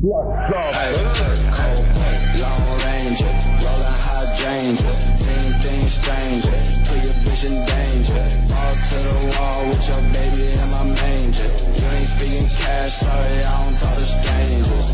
Long Ranger, rolling hydrangeas, seeing things stranger, put your bitch in danger, balls to the wall with your baby in my manger, you ain't speaking cash, sorry, I don't talk to strangers.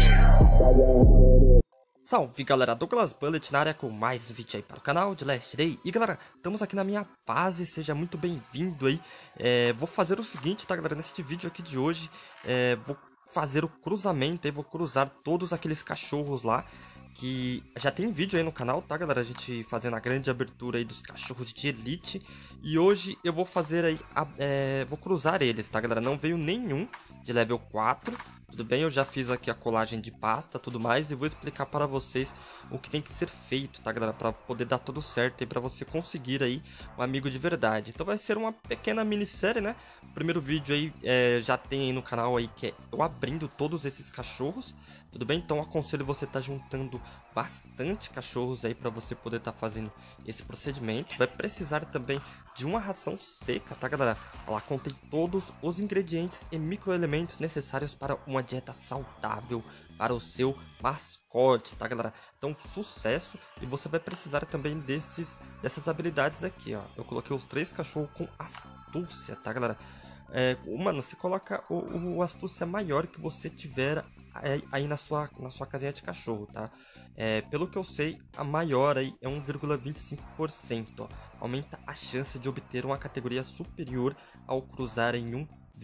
Salve galera, Douglas Bullet na área com mais um vídeo aí para o canal de Last Day. E galera, estamos aqui na minha base, seja muito bem-vindo aí. Vou fazer o seguinte, tá galera, neste vídeo aqui de hoje, vou fazer o cruzamento aí, vou cruzar todos aqueles cachorros lá, que já tem vídeo aí no canal, tá galera, a gente fazendo a grande abertura aí dos cachorros de elite. E hoje eu vou fazer aí, vou cruzar eles, tá galera, não veio nenhum de level 4. Tudo bem, eu já fiz aqui a colagem de pasta, tudo mais, e vou explicar para vocês o que tem que ser feito, tá galera, para poder dar tudo certo e para você conseguir aí um amigo de verdade. Então vai ser uma pequena minissérie, né? O primeiro vídeo aí já tem aí no canal aí que é eu abrindo todos esses cachorros, tudo bem? Então aconselho você estar juntando bastante cachorros aí para você poder estar fazendo esse procedimento. Vai precisar também de uma ração seca, tá galera? Ela contém todos os ingredientes e microelementos necessários para uma dieta saudável para o seu mascote, tá galera? Então sucesso, e você vai precisar também dessas habilidades aqui, ó. Eu coloquei os 3 cachorros com astúcia, tá galera? Mano, você coloca o astúcia maior que você tiver aí na sua casinha de cachorro, tá? Pelo que eu sei, a maior aí é 1,25%, ó. Aumenta a chance de obter uma categoria superior ao cruzar em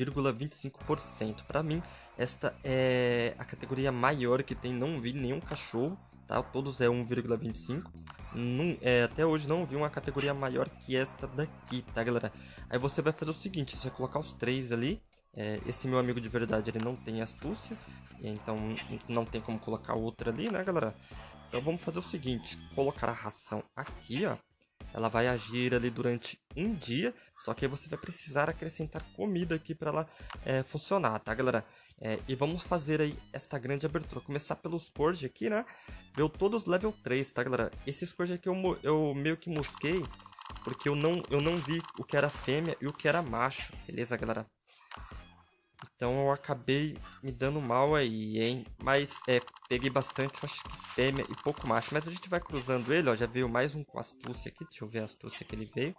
1,25%. Para mim, esta é a categoria maior que tem, não vi nenhum cachorro, tá? Todos é 1,25. Até hoje não vi uma categoria maior que esta daqui, tá galera? Aí você vai fazer o seguinte, você vai colocar os 3 ali. Esse meu amigo de verdade, ele não tem astúcia, então não tem como colocar outra ali, né galera? Então vamos fazer o seguinte, colocar a ração aqui, ó. Ela vai agir ali durante um dia, só que aí você vai precisar acrescentar comida aqui para ela funcionar, tá galera? E vamos fazer aí esta grande abertura, começar pelos Scourge aqui, né? Veio todos level 3, tá galera? Esse Scourge aqui eu meio que mosquei, porque eu não vi o que era fêmea e o que era macho, beleza galera? Então eu acabei me dando mal aí, hein? Mas peguei bastante, eu acho que fêmea e pouco macho. Mas a gente vai cruzando ele, ó. Já veio mais um com astúcia aqui. Deixa eu ver a astúcia que ele veio.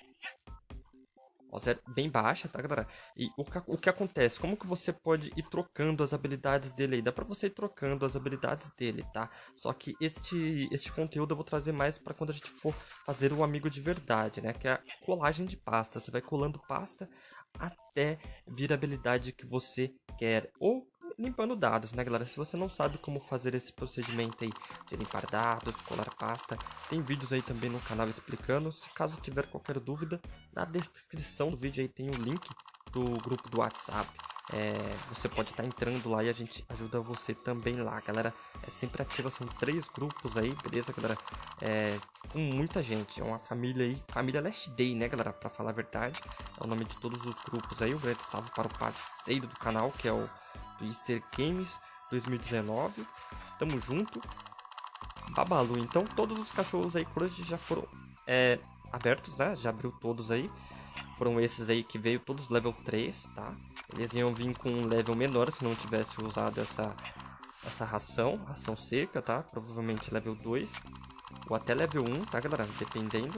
Ó, bem baixa, tá, galera? E o que acontece? Como que você pode ir trocando as habilidades dele aí? Dá pra você ir trocando as habilidades dele, tá? Só que este conteúdo eu vou trazer mais pra quando a gente for fazer um amigo de verdade, né? Que é a colagem de pasta. Você vai colando pasta até vir a habilidade que você quer. Ou limpando dados, né galera? Se você não sabe como fazer esse procedimento aí de limpar dados, colar pasta, tem vídeos aí também no canal explicando. Se caso tiver qualquer dúvida, na descrição do vídeo aí tem o link do grupo do WhatsApp. Você pode estar entrando lá e a gente ajuda você também lá, galera. Sempre ativa, são 3 grupos aí, beleza galera? Com muita gente, é uma família aí, família Last Day, né galera? Pra falar a verdade, é o nome de todos os grupos aí. Um grande salve para o parceiro do canal, que é o Twister Games 2019. Tamo junto. Babalu, então todos os cachorros aí Crush já foram abertos, né? Já abriu todos aí. Foram esses aí que veio todos level 3, tá? Eles iam vir com um level menor se não tivesse usado essa ração seca, tá? Provavelmente level 2 ou até level 1, tá galera? Dependendo.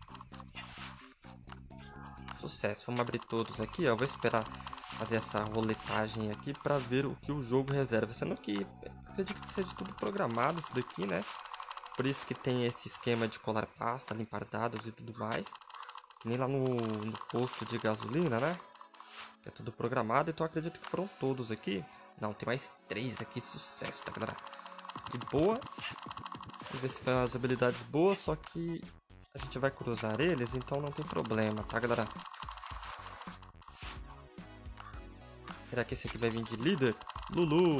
Sucesso, vamos abrir todos aqui, ó. Vou esperar fazer essa roletagem aqui pra ver o que o jogo reserva. Sendo que acredito que seja tudo programado isso daqui, né? Por isso que tem esse esquema de colar pasta, limpar dados e tudo mais. Que nem lá no posto de gasolina, né? É tudo programado, então acredito que foram todos aqui. Não, tem mais 3 aqui, sucesso, tá galera? De boa. Vamos ver se foi as habilidades boas, só que a gente vai cruzar eles, então não tem problema, tá galera? Será que esse aqui vai vir de líder? Lulu!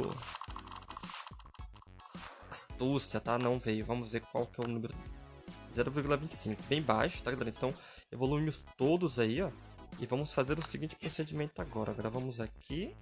Astúcia, tá? Não veio. Vamos ver qual que é o número. 0,25. Bem baixo, tá galera? Então evoluímos todos aí, ó. E vamos fazer o seguinte procedimento agora. Agora vamos aqui.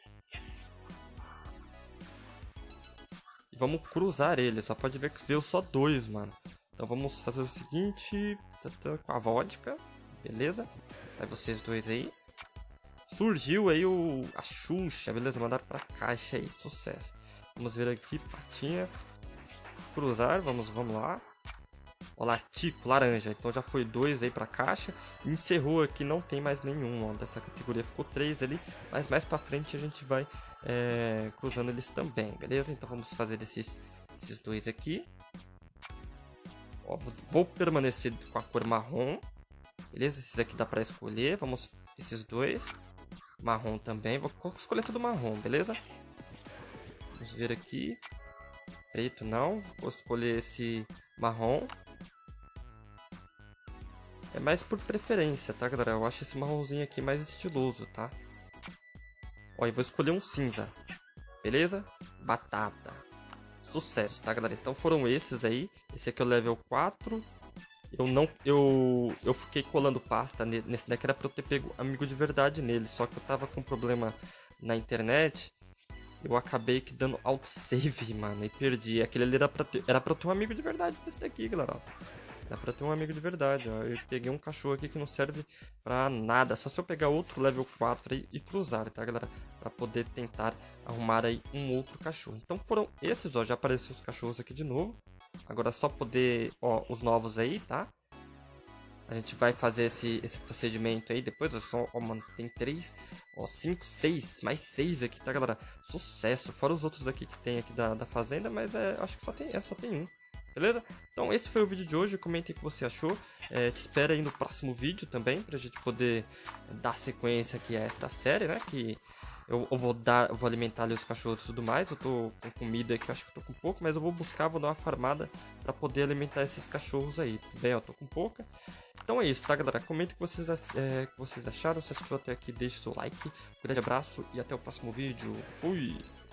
E vamos cruzar ele. Só pode ver que veio só 2, mano. Então vamos fazer o seguinte. Com a vodka. Beleza? Vai vocês dois aí. Surgiu aí a Xuxa, beleza? Mandaram pra caixa aí, sucesso. Vamos ver aqui, patinha. Cruzar, vamos lá. Olha lá, tico, laranja. Então já foi 2 aí pra caixa. Encerrou aqui, não tem mais nenhum, ó. Dessa categoria ficou 3 ali. Mas mais pra frente a gente vai cruzando eles também, beleza? Então vamos fazer esses 2 aqui. Ó, vou permanecer com a cor marrom. Beleza? Esses aqui dá pra escolher. Vamos, esses 2. Marrom também. Vou escolher tudo marrom, beleza? Vamos ver aqui. Preto não. Vou escolher esse marrom. É mais por preferência, tá, galera? Eu acho esse marronzinho aqui mais estiloso, tá? Ó, e vou escolher um cinza. Beleza? Batata. Sucesso, tá, galera? Então foram esses aí. Esse aqui é o level 4. Eu fiquei colando pasta nesse daqui, era pra eu ter pego amigo de verdade nele. Só que eu tava com problema na internet. Eu acabei que dando autosave, mano, e perdi. Aquele ali era pra eu ter um amigo de verdade desse daqui, galera, ó. Dá pra ter um amigo de verdade, ó. Eu peguei um cachorro aqui que não serve pra nada. Só se eu pegar outro level 4 aí e cruzar, tá, galera? Pra poder tentar arrumar aí um outro cachorro. Então foram esses, ó. Já apareceram os cachorros aqui de novo. Agora é só poder, ó, os novos aí, tá? A gente vai fazer esse procedimento aí depois. É só, ó, mano, tem 3, ó, 5, 6, mais 6 aqui, tá, galera? Sucesso. Fora os outros aqui que tem aqui da fazenda, mas acho que só tem um. Beleza? Então esse foi o vídeo de hoje, comentem o que você achou. Te espero aí no próximo vídeo também, pra gente poder dar sequência aqui a esta série, né? Que eu vou alimentar ali os cachorros e tudo mais. Eu tô com comida aqui, acho que eu tô com pouco, mas eu vou dar uma farmada pra poder alimentar esses cachorros aí, tudo bem? Eu tô com pouca. Então é isso, tá, galera? Comentem o que vocês acharam. Se assistiu até aqui, deixe seu like. Um grande abraço e até o próximo vídeo. Fui!